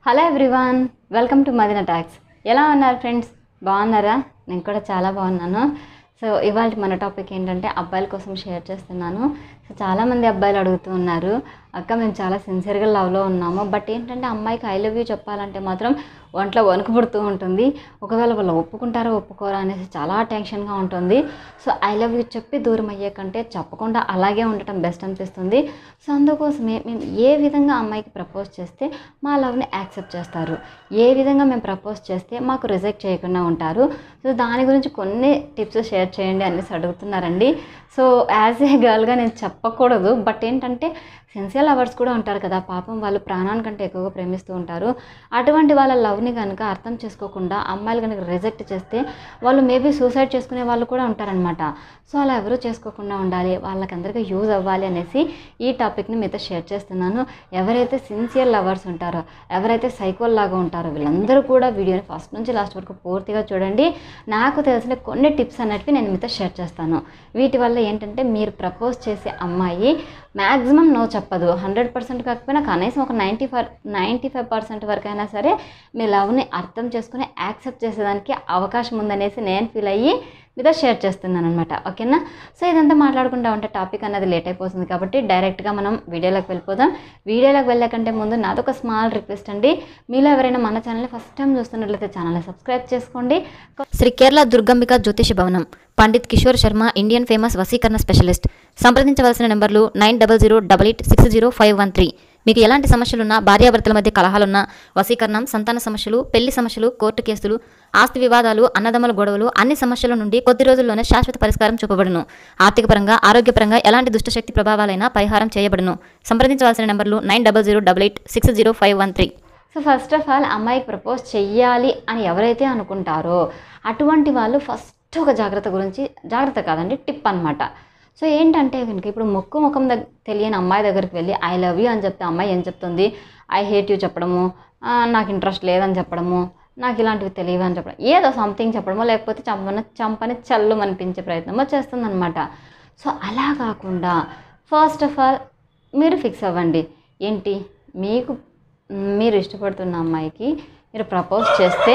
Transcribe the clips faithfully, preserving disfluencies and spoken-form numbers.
Hello everyone, welcome to Madina talks. ఎలా ఉన్నారు friends? బాగున్నారా? నేను కూడా చాలా బాగున్నాను. సో ఇవాళ మన టాపిక్ ఏంటంటే అబ్బాయిల కోసం షేర్ చేస్తున్నాను. సో చాలామంది అబ్బాయిలు అడుగుతూ ఉన్నారు, అక్క మేము చాలా సిన్సియర్గా లవ్లో ఉన్నాము, బట్ ఏంటంటే అమ్మాయికి ఐ లవ్ యూ చెప్పాలంటే మాత్రం ఒంట్లో వణుకు పుడుతూ ఉంటుంది. ఒకవేళ వాళ్ళు ఒప్పుకుంటారో ఒప్పుకోరా అనేసి చాలా టెన్షన్గా ఉంటుంది. సో ఐ లవ్ యూ చెప్పి దూరం అయ్యే కంటే చెప్పకుండా అలాగే ఉండటం బెస్ట్ అనిపిస్తుంది. సో అందుకోసమే మేము ఏ విధంగా అమ్మాయికి ప్రపోజ్ చేస్తే మా లవ్ని యాక్సెప్ట్ చేస్తారు, ఏ విధంగా మేము ప్రపోజ్ చేస్తే మాకు రిజెక్ట్ చేయకుండా ఉంటారు, సో దాని గురించి కొన్ని టిప్స్ షేర్ చేయండి అనేసి అడుగుతున్నారండి. సో యాజ్ ఏ గర్ల్గా నేను చెప్పకూడదు, బట్ ఏంటంటే సిన్సియర్ లవర్స్ కూడా ఉంటారు కదా, పాపం వాళ్ళు ప్రాణానికంటే ఎక్కువగా ప్రేమిస్తూ ఉంటారు. అటువంటి వాళ్ళ లవ్ని కనుక అర్థం చేసుకోకుండా అమ్మాయిలు కనుక రిజెక్ట్ చేస్తే వాళ్ళు మేబీ సూసైడ్ చేసుకునే వాళ్ళు కూడా ఉంటారనమాట. సో అలా ఎవరూ చేసుకోకుండా ఉండాలి, వాళ్ళకందరికీ యూజ్ అవ్వాలి అనేసి ఈ టాపిక్ని మీతో షేర్ చేస్తున్నాను. ఎవరైతే సిన్సియర్ లవర్స్ ఉంటారో, ఎవరైతే సైకోల్ లాగా ఉంటారో వీళ్ళందరూ కూడా వీడియోని ఫస్ట్ నుంచి లాస్ట్ వరకు పూర్తిగా చూడండి. నాకు తెలిసిన కొన్ని టిప్స్ అన్నట్టు నేను మీతో షేర్ చేస్తాను. వీటి వల్ల ఏంటంటే మీరు ప్రపోజ్ చేసే అమ్మాయి మ్యాక్సిమం నో చెప్పదు, హండ్రెడ్ పర్సెంట్ కాకపోయినా కనీసం ఒక ninety five ninety five percent వరకు అయినా సరే మీ లవ్ని అర్థం చేసుకుని యాక్సెప్ట్ చేసేదానికి అవకాశం ఉందనేసి నేను ఫీల్ అయ్యి మీతో షేర్ చేస్తున్నాను అనమాట. ఓకేనా? సో ఇదంతా మాట్లాడుకుంటా ఉంటే టాపిక్ అన్నది లేట్ అయిపోతుంది కాబట్టి డైరెక్ట్గా మనం వీడియోలోకి వెళ్ళిపోదాం. వీడియోలోకి వెళ్ళకంటే ముందు నాదొక స్మాల్ రిక్వెస్ట్ అండి, మీలో ఎవరైనా మన ఛానల్ని ఫస్ట్ టైం చూస్తున్నట్లయితే ఛానల్ని సబ్స్క్రైబ్ చేసుకోండి. శ్రీ కేరళ దుర్గంబిక జ్యోతిష భవనం, పండిత్ కిషోర్ శర్మ, ఇండియన్ ఫేమస్ వసీకరణ స్పెషలిస్ట్. సంప్రదించవలసిన నెంబర్లు nine double zero double eight six zero five one three. మీకు ఎలాంటి సమస్యలున్నా, భార్యాభర్తల మధ్య కలహాలున్నా, వశీకరణం, సంతాన సమస్యలు, పెళ్లి సమస్యలు, కోర్టు కేసులు, ఆస్తి వివాదాలు, అన్నదమ్ముల గొడవలు, అన్ని సమస్యల నుండి కొద్ది రోజుల్లోనే శాశ్వత పరిష్కారం చూపబడును. ఆర్థికపరంగా, ఆరోగ్యపరంగా ఎలాంటి దుష్టశక్తి ప్రభావాలైనా పరిహారం చేయబడును. సంప్రదించవలసిన నెంబర్లు nine double zero double eight six zero five one three. So first of all అమ్మాయికి ప్రపోజ్ చెయ్యాలి అని ఎవరైతే అనుకుంటారో అటువంటి వాళ్ళు ఫస్ట్ ఒక జాగ్రత్త గురించి, జాగ్రత్త కాదండి టిప్ అనమాట. సో ఏంటంటే కనుక ఇప్పుడు మొక్కు ముఖం దగ్గర తెలియని అమ్మాయి దగ్గరికి వెళ్ళి ఐ లవ్ యూ అని చెప్తే అమ్మాయి ఏం చెప్తుంది? ఐ హేట్ యూ చెప్పడము, నాకు ఇంట్రెస్ట్ లేదని చెప్పడము, నాకు ఇలాంటివి తెలియవు అని చెప్పడం, ఏదో సంథింగ్ చెప్పడమో లేకపోతే చంపని చంపని చల్లు అనిపించే ప్రయత్నమో చేస్తుందన్నమాట. సో అలా కాకుండా ఫస్ట్ ఆఫ్ ఆల్ మీరు ఫిక్స్ అవ్వండి. ఏంటి, మీకు మీరు ఇష్టపడుతున్న అమ్మాయికి మీరు ప్రపోజ్ చేస్తే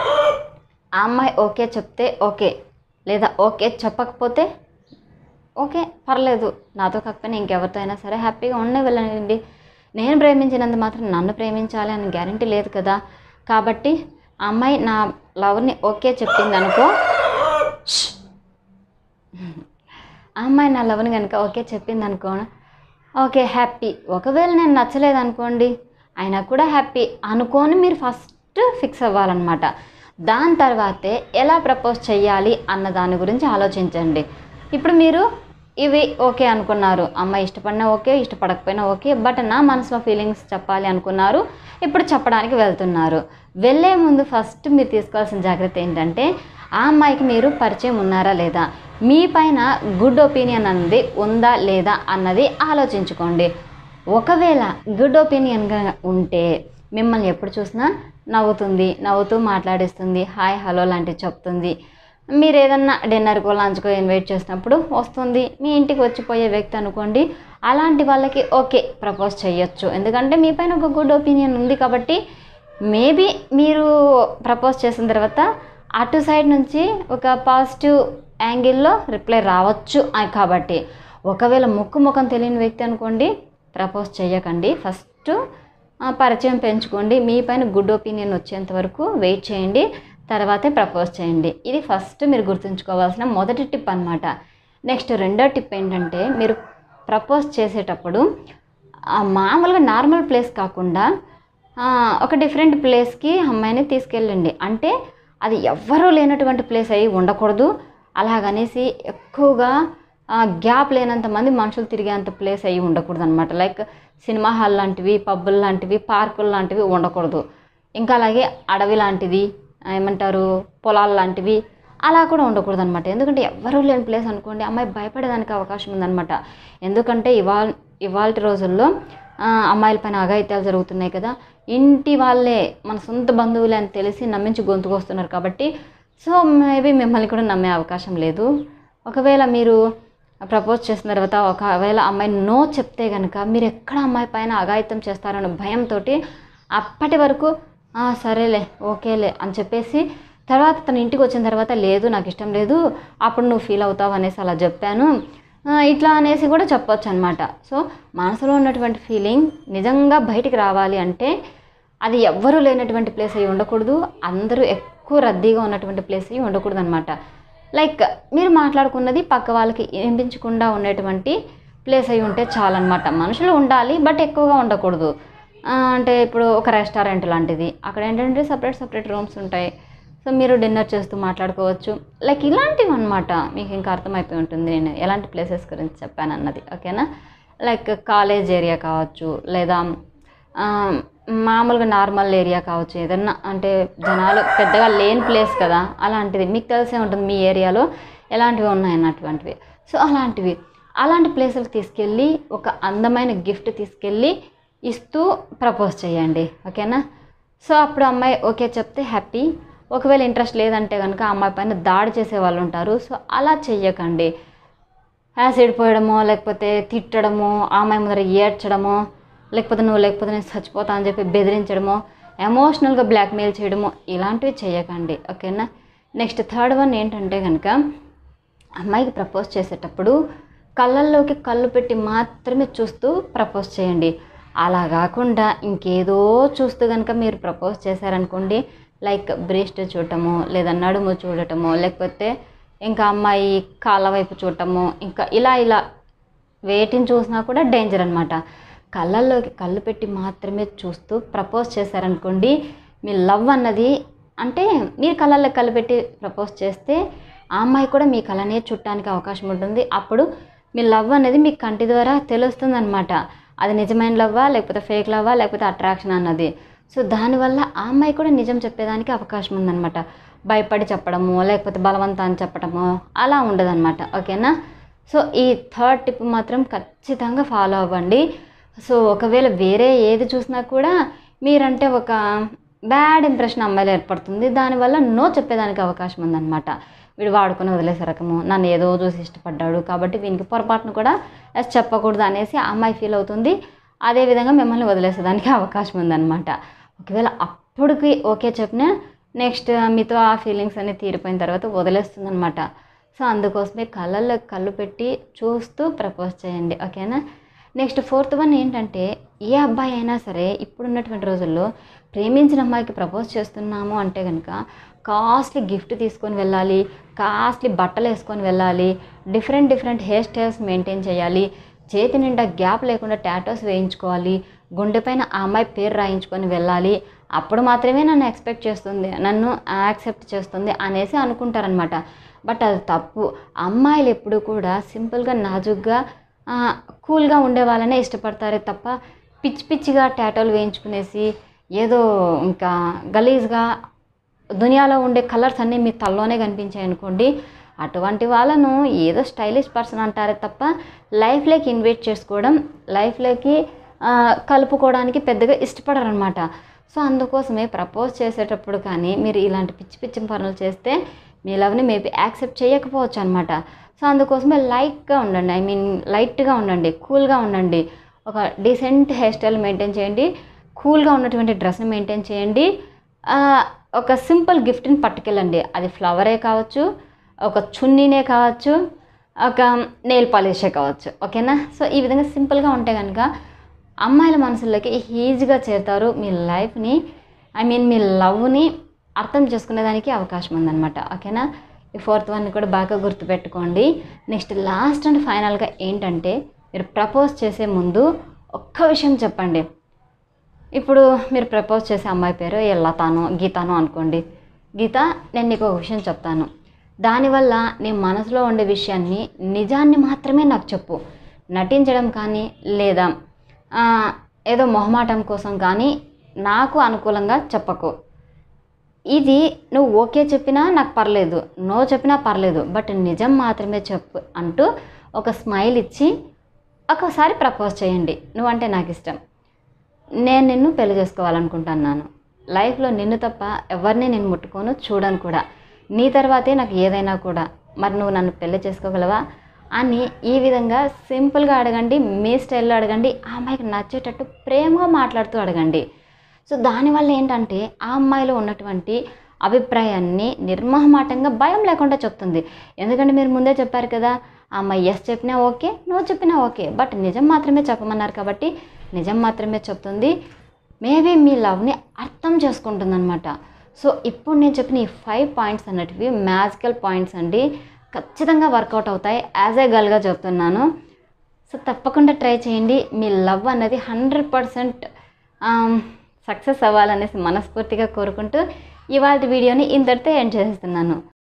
ఆ అమ్మాయి ఓకే చెప్తే ఓకే, లేదా ఓకే చెప్పకపోతే ఓకే పర్లేదు, నాతో కాకపోయినా ఇంకెవరితో అయినా సరే హ్యాపీగా ఉండే వెళ్ళండి. నేను ప్రేమించినంత మాత్రం నన్ను ప్రేమించాలి అని గ్యారంటీ లేదు కదా. కాబట్టి ఆ అమ్మాయి నా లవర్ని ఓకే చెప్పింది అనుకో, ఆ అమ్మాయి నా లవర్ని కనుక ఓకే చెప్పింది అనుకో, ఓకే హ్యాపీ. ఒకవేళ నేను నచ్చలేదు అనుకోండి, అయినా కూడా హ్యాపీ అనుకొని మీరు ఫస్ట్ ఫిక్స్ అవ్వాలన్నమాట. దాని తర్వాతే ఎలా ప్రపోజ్ చెయ్యాలి అన్న దాని గురించి ఆలోచించండి. ఇప్పుడు మీరు ఇవి ఓకే అనుకున్నారు, అమ్మాయి ఇష్టపడినా ఓకే, ఇష్టపడకపోయినా ఓకే, బట్ నా మనసులో ఫీలింగ్స్ చెప్పాలి అనుకున్నారు, ఇప్పుడు చెప్పడానికి వెళ్తున్నారు. వెళ్ళే ముందు ఫస్ట్ మీరు తీసుకోవాల్సిన జాగ్రత్త ఏంటంటే ఆ అమ్మాయికి మీరు పరిచయం ఉన్నారా లేదా, మీ పైన గుడ్ ఒపీనియన్ అన్నది ఉందా లేదా అన్నది ఆలోచించుకోండి. ఒకవేళ గుడ్ ఒపీనియన్గా ఉంటే మిమ్మల్ని ఎప్పుడు చూసినా నవ్వుతుంది, నవ్వుతూ మాట్లాడిస్తుంది, హాయ్ హలో లాంటివి చెప్తుంది. మీరు ఏదన్నా డిన్నర్కో లంచ్కో ఇన్వైట్ చేసినప్పుడు వస్తుంది, మీ ఇంటికి వచ్చిపోయే వ్యక్తి అనుకోండి, అలాంటి వాళ్ళకి ఓకే ప్రపోజ్ చేయొచ్చు. ఎందుకంటే మీ పైన ఒక గుడ్ ఒపీనియన్ ఉంది కాబట్టి మేబీ మీరు ప్రపోజ్ చేసిన తర్వాత అటు సైడ్ నుంచి ఒక పాజిటివ్ యాంగిల్లో రిప్లై రావచ్చు. కాబట్టి ఒకవేళ ముక్కు ముఖం తెలియని వ్యక్తి అనుకోండి, ప్రపోజ్ చేయకండి. ఫస్ట్ పరిచయం పెంచుకోండి, మీ పైన గుడ్ ఒపీనియన్ వచ్చేంత వరకు వెయిట్ చేయండి, తర్వాతే ప్రపోజ్ చేయండి. ఇది ఫస్ట్ మీరు గుర్తుంచుకోవాల్సిన మొదటి టిప్ అనమాట. నెక్స్ట్ రెండో టిప్ ఏంటంటే, మీరు ప్రపోజ్ చేసేటప్పుడు మామూలుగా నార్మల్ ప్లేస్ కాకుండా ఒక డిఫరెంట్ ప్లేస్కి అమ్మాయిని తీసుకెళ్ళండి. అంటే అది ఎవ్వరూ లేనటువంటి ప్లేస్ అయ్యి ఉండకూడదు. అలాగనేసి ఎక్కువగా గ్యాప్ లేనంత మంది మనుషులు తిరిగేంత ప్లేస్ అయ్యి ఉండకూడదు అనమాట. లైక్ సినిమా హాల్ లాంటివి, పబ్బులు లాంటివి, పార్కులు లాంటివి ఉండకూడదు. ఇంకా అలాగే అడవి లాంటిది, ఏమంటారు పొలాలు లాంటివి అలా కూడా ఉండకూడదు అనమాట. ఎందుకంటే ఎవరూ లేని ప్లేస్ అనుకోండి, అమ్మాయి భయపడేదానికి అవకాశం ఉందన్నమాట. ఎందుకంటే ఇవాళ ఇవాళ రోజుల్లో అమ్మాయిల పైన అఘాయిత్యాలు జరుగుతున్నాయి కదా, ఇంటి వాళ్ళే మన సొంత బంధువులే అని తెలిసి నమ్మించి గొంతుకొస్తున్నారు కాబట్టి సో మేబీ మిమ్మల్ని కూడా నమ్మే అవకాశం లేదు. ఒకవేళ మీరు ప్రపోజ్ చేసిన తర్వాత ఒకవేళ అమ్మాయి నో చెప్తే కనుక మీరు ఎక్కడ అమ్మాయి పైన అఘాయిత్యం చేస్తారన్న భయంతో అప్పటి వరకు "ఆ, సరేలే ఓకేలే" అని చెప్పేసి తర్వాత తన ఇంటికి వచ్చిన తర్వాత "లేదు, నాకు ఇష్టం లేదు, అప్పుడు నువ్వు ఫీల్ అవుతావు అనేసి అలా చెప్పాను" ఆ, ఇట్లా అనేసి కూడా చెప్పొచ్చు అనమాట. సో మనసులో ఉన్నటువంటి ఫీలింగ్ నిజంగా బయటికి రావాలి అంటే అది ఎవ్వరూ లేనటువంటి ప్లేస్ అయ్యి ఉండకూడదు, అందరూ ఎక్కువ రద్దీగా ఉన్నటువంటి ప్లేస్ అయ్యి ఉండకూడదు అనమాట. లైక్ మీరు మాట్లాడుకున్నది పక్క వాళ్ళకి వినిపించకుండా ఉండేటువంటి ప్లేస్ అయి ఉంటే చాలన్నమాట. మనుషులు ఉండాలి, బట్ ఎక్కువగా ఉండకూడదు. ఆ, అంటే ఇప్పుడు ఒక రెస్టారెంట్ లాంటిది, అక్కడ ఏంటంటే సపరేట్ సపరేట్ రూమ్స్ ఉంటాయి. సో మీరు డిన్నర్ చేస్తూ మాట్లాడుకోవచ్చు. లైక్ ఇలాంటివి అనమాట. మీకు ఇంకా అర్థమైపోయి ఉంటుంది నేను ఎలాంటి ప్లేసెస్ గురించి చెప్పాను అన్నది. ఓకేనా? లైక్ కాలేజ్ ఏరియా కావచ్చు, లేదా ఆ, మామూలుగా నార్మల్ ఏరియా కావచ్చు, ఏదన్నా అంటే జనాలు పెద్దగా లేని ప్లేస్ కదా, అలాంటిది మీకు తెలిసే ఉంటుంది మీ ఏరియాలో ఎలాంటివి ఉన్నాయన్నటువంటివి. సో అలాంటివి అలాంటి ప్లేసులకు తీసుకెళ్ళి ఒక అందమైన గిఫ్ట్ తీసుకెళ్ళి ఇస్తూ ప్రపోజ్ చేయండి. ఓకేనా? సో అప్పుడు అమ్మాయి ఓకే చెప్తే హ్యాపీ. ఒకవేళ ఇంట్రెస్ట్ లేదంటే కనుక అమ్మాయి పైన దాడి చేసే వాళ్ళు ఉంటారు. సో అలా చెయ్యకండి. యాసిడ్ పోయడమో, లేకపోతే తిట్టడమో, అమ్మాయి ముందర ఏడ్చడమో, లేకపోతే నువ్వు లేకపోతే నేను చచ్చిపోతా అని చెప్పి బెదిరించడమో, ఎమోషనల్గా బ్లాక్మెయిల్ చేయడమో ఇలాంటివి చేయకండి. ఓకేనా? నెక్స్ట్ థర్డ్ వన్ ఏంటంటే కనుక అమ్మాయికి ప్రపోజ్ చేసేటప్పుడు కళ్ళల్లోకి కళ్ళు పెట్టి మాత్రమే చూస్తూ ప్రపోజ్ చేయండి. అలా కాకుండా ఇంకేదో చూస్తూ కనుక మీరు ప్రపోజ్ చేశారనుకోండి, లైక్ బ్రెస్ట్ చూడటము, లేదా నడుము చూడటము, లేకపోతే ఇంకా అమ్మాయి కాళ్ళ వైపు చూడటము, ఇంకా ఇలా ఇలా వేటిని చూసినా కూడా డేంజర్ అనమాట. కళ్ళల్లోకి కళ్ళు పెట్టి మాత్రమే చూస్తూ ప్రపోజ్ చేశారనుకోండి, మీ లవ్ అన్నది అంటే మీరు కళ్ళల్లో కళ్ళు పెట్టి ప్రపోజ్ చేస్తే ఆ అమ్మాయి కూడా మీ కళ్ళనే చుట్టానికి అవకాశం ఉంటుంది. అప్పుడు మీ లవ్ అనేది మీ కంటి ద్వారా తెలుస్తుంది అనమాట. అది నిజమైన లవ్వా, లేకపోతే ఫేక్ లవ్వా, లేకపోతే అట్రాక్షన్ అన్నది. సో దానివల్ల ఆ అమ్మాయి కూడా నిజం చెప్పేదానికి అవకాశం ఉందన్నమాట. భయపడి చెప్పడము, లేకపోతే బలవంతాన్ని చెప్పడము అలా ఉండదన్నమాట. ఓకేనా? సో ఈ థర్డ్ టిప్ మాత్రం ఖచ్చితంగా ఫాలో అవ్వండి. సో ఒకవేళ వేరే ఏది చూసినా కూడా మీరంటే ఒక బ్యాడ్ ఇంప్రెషన్ అమ్మాయిలో ఏర్పడుతుంది. దానివల్ల నో చెప్పేదానికి అవకాశం ఉందన్నమాట. వీడు వాడుకొని వదిలేసే రకము, నన్ను ఏదో చూసి ఇష్టపడ్డాడు కాబట్టి వీనికి పొరపాటును కూడా ఎస్ చెప్పకూడదు అనేసి ఆ అమ్మాయి ఫీల్ అవుతుంది. అదేవిధంగా మిమ్మల్ని వదిలేసేదానికి అవకాశం ఉందన్నమాట. ఒకవేళ అప్పటికి ఓకే చెప్పినా నెక్స్ట్ మీతో ఆ ఫీలింగ్స్ అన్నీ తీరిపోయిన తర్వాత వదిలేస్తుంది అనమాట. సో అందుకోసమే కళ్ళల్లో కళ్ళు పెట్టి చూస్తూ ప్రపోజ్ చేయండి. ఓకేనా? నెక్స్ట్ ఫోర్త్ వన్ ఏంటంటే ఏ అబ్బాయి అయినా సరే ఇప్పుడున్నటువంటి రోజుల్లో ప్రేమించిన అమ్మాయికి ప్రపోజ్ చేస్తున్నాము అంటే కనుక కాస్ట్లీ గిఫ్ట్ తీసుకొని వెళ్ళాలి, కాస్ట్లీ బట్టలు వేసుకొని వెళ్ళాలి, different different hair styles maintain చేయాలి, చేతి నిండా గ్యాప్ లేకుండా టాటోస్ వేయించుకోవాలి, గుండె పైన ఆ అమ్మాయి పేరు రాయించుకొని వెళ్ళాలి, అప్పుడు మాత్రమే నన్ను ఎక్స్పెక్ట్ చేస్తుంది, నన్ను యాక్సెప్ట్ చేస్తుంది అనేసి అనుకుంటారనమాట. బట్ అది తప్పు. అమ్మాయిలు ఎప్పుడు కూడా సింపుల్గా నాజుగ్గా కూల్గా ఉండే వాళ్ళనే ఇష్టపడతారే తప్ప పిచ్చి పిచ్చిగా టాటోలు వేయించుకునేసి ఏదో ఇంకా గలీజ్గా దునియాలో ఉండే కలర్స్ అన్నీ మీ తల్లోనే కనిపించాయి అనుకోండి, అటువంటి వాళ్ళను ఏదో స్టైలిష్ పర్సన్ అంటారే తప్ప లైఫ్లోకి ఇన్వైట్ చేసుకోవడం, లైఫ్లోకి కలుపుకోవడానికి పెద్దగా ఇష్టపడరు అనమాట. సో అందుకోసమే ప్రపోజ్ చేసేటప్పుడు కానీ మీరు ఇలాంటి పిచ్చి పిచ్చి పనులు చేస్తే మీ లవ్ని మేబీ యాక్సెప్ట్ చేయకపోవచ్చు అనమాట. సో అందుకోసమే లైట్గా ఉండండి, ఐ మీన్ లైట్గా ఉండండి, కూల్గా ఉండండి, ఒక డీసెంట్ హెయిర్ స్టైల్ మెయింటైన్ చేయండి, కూల్గా ఉన్నటువంటి డ్రెస్ని మెయింటైన్ చేయండి, ఒక సింపుల్ గిఫ్ట్ని పట్టుకెళ్ళండి. అది ఫ్లవరే కావచ్చు, ఒక చున్నీనే కావచ్చు, ఒక నెయిల్ పాలిషే కావచ్చు. ఓకేనా? సో ఈ విధంగా సింపుల్గా ఉంటే కనుక అమ్మాయిల మనసుల్లోకి ఈజీగా చేరుతారు. మీ లైఫ్ని ఐ మీన్ మీ లవ్ని అర్థం చేసుకునేదానికి అవకాశం ఉందన్నమాట. ఓకేనా? ఈ ఫోర్త్ వన్ కూడా బాగా గుర్తుపెట్టుకోండి. నెక్స్ట్ లాస్ట్ అండ్ ఫైనల్గా ఏంటంటే మీరు ప్రపోజ్ చేసే ముందు ఒక్క విషయం చెప్పండి. ఇప్పుడు మీరు ప్రపోజ్ చేసే అమ్మాయి పేరు ఏ లతానో గీతానో అనుకోండి. గీత, నేను నీకు ఒక విషయం చెప్తాను, దానివల్ల నీ మనసులో ఉండే విషయాన్ని నిజాన్ని మాత్రమే నాకు చెప్పు, నటించడం కానీ లేదా ఏదో మొహమాటం కోసం కానీ నాకు అనుకూలంగా చెప్పకు. ఇది నువ్వు ఓకే చెప్పినా నాకు పర్లేదు, నో చెప్పినా పర్లేదు, బట్ నిజం మాత్రమే చెప్పు అంటూ ఒక స్మైల్ ఇచ్చి ఒకసారి ప్రపోజ్ చేయండి. నువ్వంటే నాకు ఇష్టం, నేను నిన్ను పెళ్లి చేసుకోవాలనుకుంటున్నాను, లైఫ్లో నిన్ను తప్ప ఎవరిని నేను ముట్టుకోను, చూడను కూడా, నీ తర్వాతే నాకు ఏదైనా కూడా, మరి నువ్వు నన్ను పెళ్లి చేసుకోగలవా అని ఈ విధంగా సింపుల్గా అడగండి. మీ స్టైల్లో అడగండి, ఆ అమ్మాయికి నచ్చేటట్టు ప్రేమగా మాట్లాడుతూ అడగండి. సో దానివల్ల ఏంటంటే ఆ అమ్మాయిలో ఉన్నటువంటి అభిప్రాయాన్ని నిర్మోహమాటంగా భయం లేకుండా చెప్తుంది. ఎందుకంటే మీరు ముందే చెప్పారు కదా, ఆ అమ్మాయి ఎస్ చెప్పినా ఓకే, నో చెప్పినా ఓకే, బట్ నిజం మాత్రమే చెప్పమన్నారు కాబట్టి నిజం మాత్రమే చెప్తుంది. మేబీ మీ లవ్ని అర్థం చేసుకుంటుంది అనమాట. సో ఇప్పుడు నేను చెప్పిన ఈ ఫైవ్ పాయింట్స్ అన్నటివి మ్యాజికల్ పాయింట్స్ అండి, ఖచ్చితంగా వర్కౌట్ అవుతాయి. యాజ్ ఏ గర్ల్గా చెప్తున్నాను. సో తప్పకుండా ట్రై చేయండి. మీ లవ్ అనేది హండ్రెడ్ పర్సెంట్ సక్సెస్ అవ్వాలనేసి మనస్ఫూర్తిగా కోరుకుంటూ ఇవాళ వీడియోని ఇంతటితో ఎండ్ చేస్తున్నాను.